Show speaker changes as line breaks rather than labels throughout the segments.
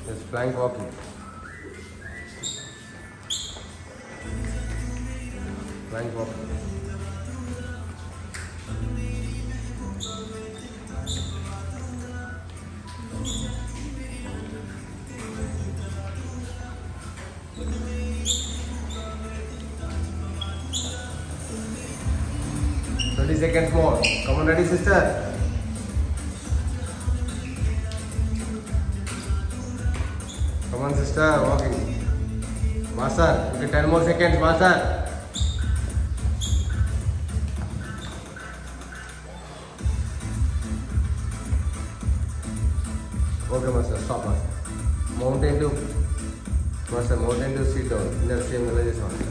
Yes, plank walking. Plank walking. Seconds more. Come on, ready, sister? Come on, sister. Walking. Master, okay, 10 more seconds, master. Okay, master. Stop, master. Mountain to master. Mountain to sit down. In the same villages, master.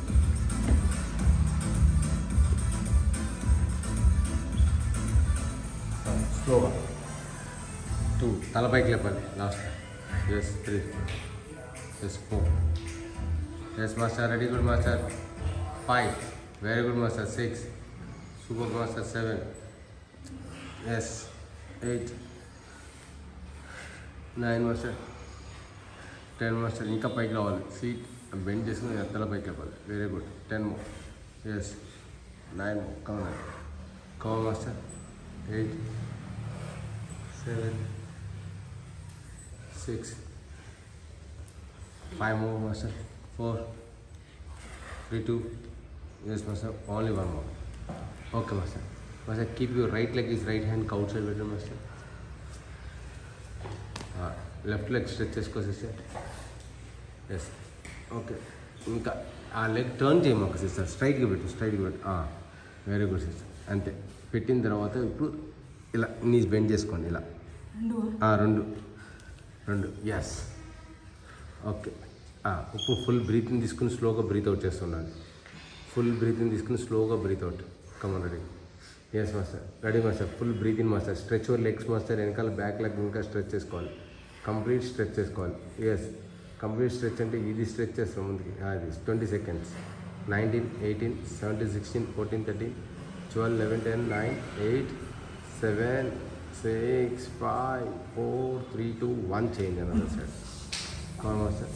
Slower. 2. Tala pike level. Last. Yes. 3. Yes. 4. Yes, master. Ready, good master. 5. Very good, master. 6. Super master. 7. Yes. 8. 9 master. 10 master. Inka pike level. Seat. Bend this one. Tala pike level. Very good. 10 more. Yes. 9 more. Come on. Come on, master. 8. 7, 6, 5 more, master. 4, 3, 2. Yes, master. Only 1 more. Okay, master. Master, keep your right leg is right hand outside better, master. Left leg stretches, sister. Yes. Okay. Inka leg turn cheyamaku, sister. Straight ga bettu, straight ga bettu. Very good, sister. Ante పెట్టిన తర్వాత ఇప్పుడు ఇలా knees bend చేసుకోండి ఇలా రెండు yes okay ఇప్పుడు full breathing తీసుకుని స్లోగా బ్రీత్ అవుట్ చేస్తుండాలి ఫుల్ బ్రీతింగ్ తీసుకుని స్లోగా breath out come on ready yes master ready master full breathing master stretch your legs master వెనకాల బ్యాక్ లెగ్ ఇంకా స్ట్రెచ్ చేసుకోవాలి కంప్లీట్ స్ట్రెచ్ చేసుకోవాలి ఎస్ కంప్లీట్ స్ట్రెచ్ అంటే ఇది స్ట్రెచ్ చేస్తాం ముందుకి అది 20 seconds 19 18 17 16 14 13 12 11 10 9 8 7 6 5 4 3 2 1 change another side. Come on, master.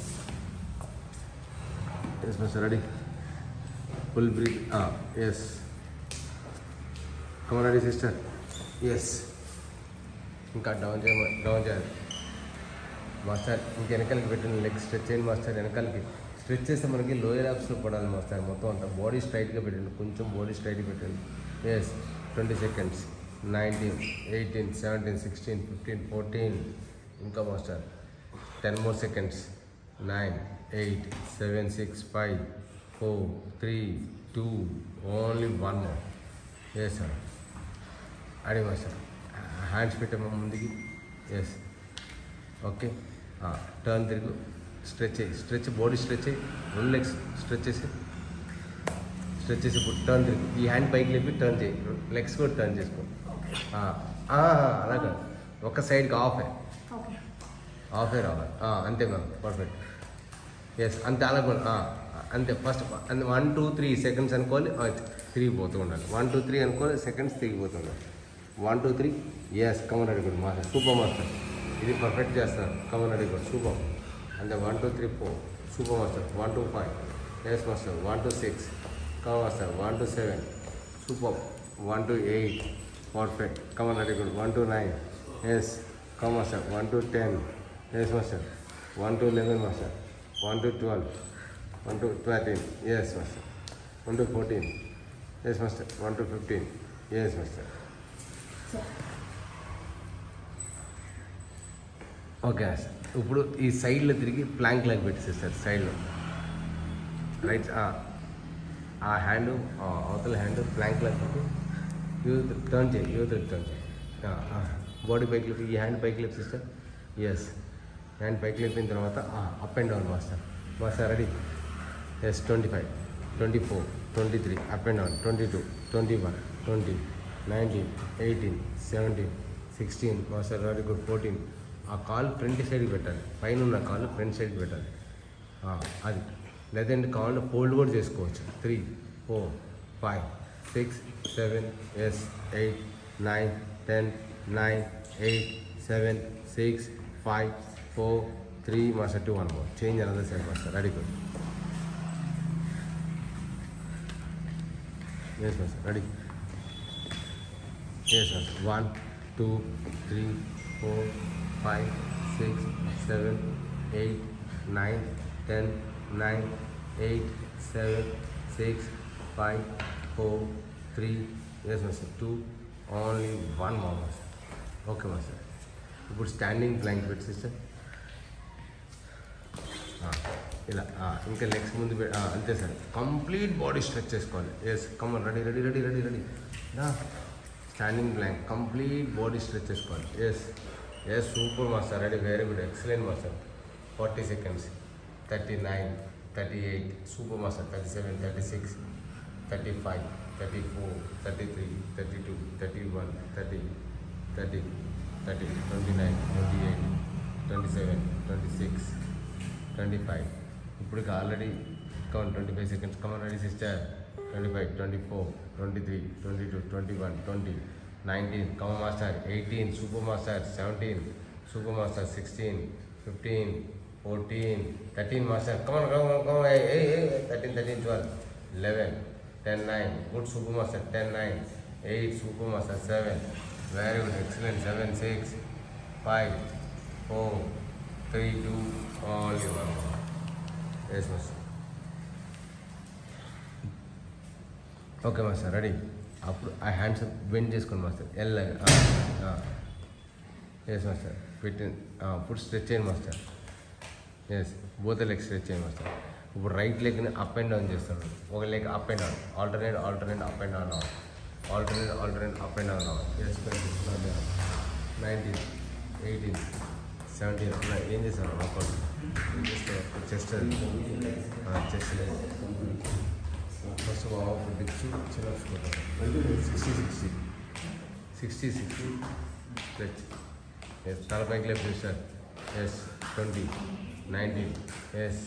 Yes, master. Ready? Full breathe. Yes. Come on, ready, sister. Yes. Inka down చేయాలి మాస్టర్ ఇంక వెనకాలకి పెట్టిన లెగ్ స్ట్రెచ్ చేయండి మాస్టర్ వెనకాలకి స్ట్రెచ్ చేస్తే మనకి లోయర్ యాప్స్లో పడాలి మాస్టర్ మొత్తం అంతా బాడీ స్ట్రైట్గా పెట్టండి కొంచెం బాడీ స్ట్రైట్గా పెట్టండి ఎస్ 20 seconds 19 18 17 16 15 14 ఇంకా master 10 more seconds 9 8 7 6 5 4 3 2 only 1 more yes sir అడి మాస్టర్ హ్యాండ్స్ పెట్టాము ముందుకి ఎస్ ఓకే టర్న్ తిరుగు స్ట్రెచ్ బాడీ స్ట్రెచ్ అయ్యి 2 legs స్ట్రెచ్ చేసి ఇప్పుడు టర్న్ తిరిగి ఈ హ్యాండ్ పైకి లేపి టర్న్ చేయి లెగ్స్ కూడా టర్న్ చేసుకో అలాగా ఒక సైడ్కి ఆఫే రావాలి అంతే మ్యామ్ పర్ఫెక్ట్ ఎస్ అంతే అలాగ అంతే ఫస్ట్ 1 2 3 seconds అనుకోవాలి తిరిగిపోతూ ఉండాలి 1 2 3 అనుకోవాలి సెకండ్స్ తిరిగిపోతూ ఉండాలి 1 2 3 yes come on ready good master super master ఇది పర్ఫెక్ట్ చేస్తారు కమన్ రెడీ గుడ్ సూపర్ అంతే 1 2 3 4 super master 1 2 5 yes master 1 2 6 come on sir 1 to 7 super 1 to 8 perfect come on very good 1 to 9 yes come on sir 1 to 10 yes master 1 to 11 master 1 to 12 1 to 13 yes master 1 to 14 yes master 1 to 15 yes master okay sir ఇప్పుడు ఈ సైడ్లో తిరిగి Planck లాగా పెట్టేసేస్తారు సైడ్లో right ఆ hand అవతల hand Planck లాగా turn చేయి యువతలకి టర్న్ చేయి బాడీ పైకి లేపి ఈ హ్యాండ్ పైకి లేపి సిస్టర్ ఎస్ హ్యాండ్ పైకి లేపిన తర్వాత up and down master ready yes 25 24 23 up and down 22 21 20 19 18 17 16 master ready good 14 ఆ కాలు ఫ్రంట్ సైడ్కి పెట్టాలి పైన ఉన్న కాలు ఫ్రంట్ సైడ్కి పెట్టాలి అది లేదంటే కావాలంటే ఫోల్డ్ కూడా చేసుకోవచ్చు 3 4 5 6 7 yes 8 9 10 9 8 7 6 5 4 3 master, 2, 1 more. Change another side master. Ready, good. Yes master, ready. Yes master. 1, 2, 3, 4, 5, 6, 7, 8, 9, 10, 9, 8, 7, 6, 5, 4, 3. Yes master. 2, only 1 more master. Okay master. ఇప్పుడు స్టాండింగ్ ప్లాంక్ పెట్టి సిస్టర్ ఇలా ఇంకా లెగ్స్ ముందు అంతే సార్. కంప్లీట్ బాడీ స్ట్రెచ్ చేసుకోవాలి. Yes come on, ready ready ready ready ready. Standing plank complete body stretch చేసుకోవాలి. Yes yes super master, ready, very good, excellent master. 40 seconds, 39, 38, super master. 37, 36, 35, 34, 33, 32, 31, 30, 30, 30, 29, 28, 27, 26, 25. ఇప్పుడు already count 25 seconds. Come on, ready sister. 25, 24, 23, 22, 21, 20, 19, come on master. 18, super master. 17, super master. 16, 15, 14, 13 master. Come on come on come on. 13, 13, 12, 11, 10, 9, good super master. 10, 9, 8, super master. 7, very good, excellent. 7, 6, 5, 4, 3, 2, only 1 more. Yes master. Okay master, ready. అప్పుడు ఆ hands bend చేసుకోండి master. Yes master. పెట్టి foot stretch చేయండి master. Yes, both leg stretch చేయండి master. ఇప్పుడు right లెగ్ని up and down చేస్తాను. ఒక leg up and down, alternate alternate up and down, alternate alternate up and down. Yes, 19, 18, 17. ఏం చేశాను workout? Chest chest first of dips, chin ups కొట్టాను. 60, 60, 60, 60 stretch. Yes, తల పైకి లెఫ్ట్ చేస్తారు. ఎస్, 20, 19. Yes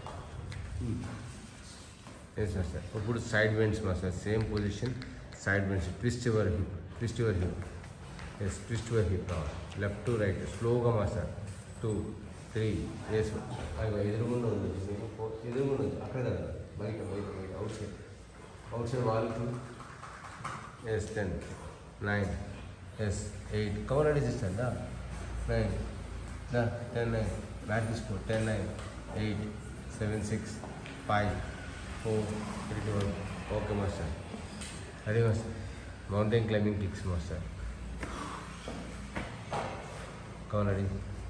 yes master. ఇప్పుడు side bends master. Same position, side bends. Twist your hip, twist your hip. Yes, twist your hip. Left to right స్లోగా master. 2, 3. Yes, ఎదురుగుండా ఉంది, ఎదురుగుండా ఉంది. అక్కడ కదా, బయట బయట బయట outside, outside wall. 2. Yes, 10, 9. Yes, 8. Cover ready చేస్తాను. 9, 10, 9. బ్యాట్ తీసుకో. 10, 9, 8, 7, 6, 5, 4, 3, 2, 1. Okay master, ready master. Mountain climbing kicks master. Cover ready.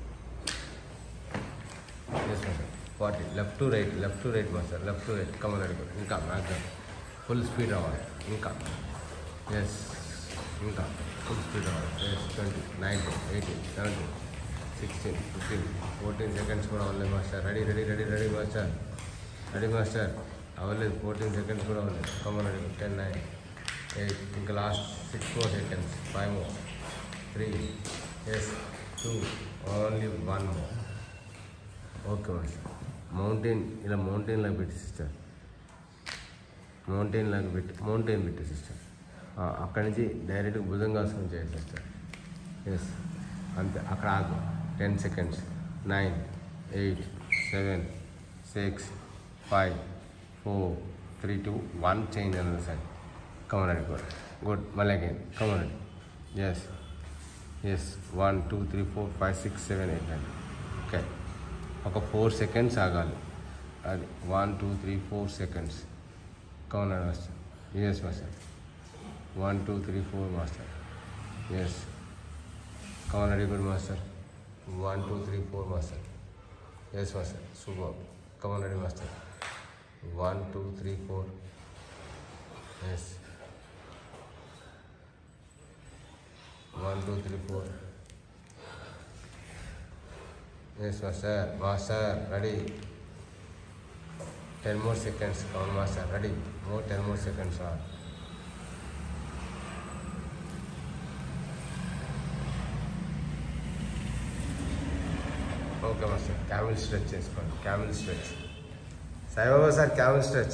Yes master. 40. Left to right, left to right master. Left to right. Come on ready. ఇంకా maximum full speed రావాలి. ఇంకా yes, ఇంకా full speed రావాలి. Yes, 20, 19, 18, 17, 16, 15, 14 seconds కూడా అవ్వలేదు master. Ready ready ready ready master. Ready master. అవ్వలేదు, 14 seconds కూడా అవ్వలేదు. Come on ready. 10, 9, 8. ఇంకా last 6 more seconds. 5 more. 3. Yes, 2, only 1 more. Okay master. Mountain ఇలా మౌంటైన్ లాగా పెట్టి సిస్టర్. మౌంటైన్ లాగా పెట్టి, మౌంటైన్ పెట్టి సిస్టర్. అక్కడి నుంచి డైరెక్ట్గా భుజంగాసనం చేయాలి సిస్టర్. ఎస్, అంతే. అక్కడ ఆగు. 10 seconds. 9, 8, 7, 6, 5, 4, 3, 2, 1. Change another side. Come on, good. Good. Mal again. Come on. Yes. Yes. 1, 2, 3, 4, 5, 6, 7, 8, 9. Okay. ఒక 4 seconds ఆగాలి. అది 1, 2, 3, 4 seconds. Come on, master. Yes, master. 1, 2, 3, 4, master. Yes. Come on, good master. 1, 2, 3, 4, master. Yes, master. Super. Come on, master. 1, 2, 3, 4. Yes. 1, 2, 3, 4. Yes, master. Master, ready. 10 more seconds. Come on, master. Ready. More 10 more seconds. Okay, master. Camel stretch is called. Camel stretch. Sai Baba sir, camel stretch.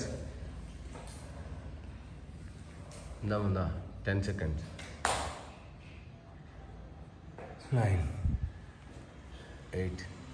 Munda. 10 seconds. 9, 8.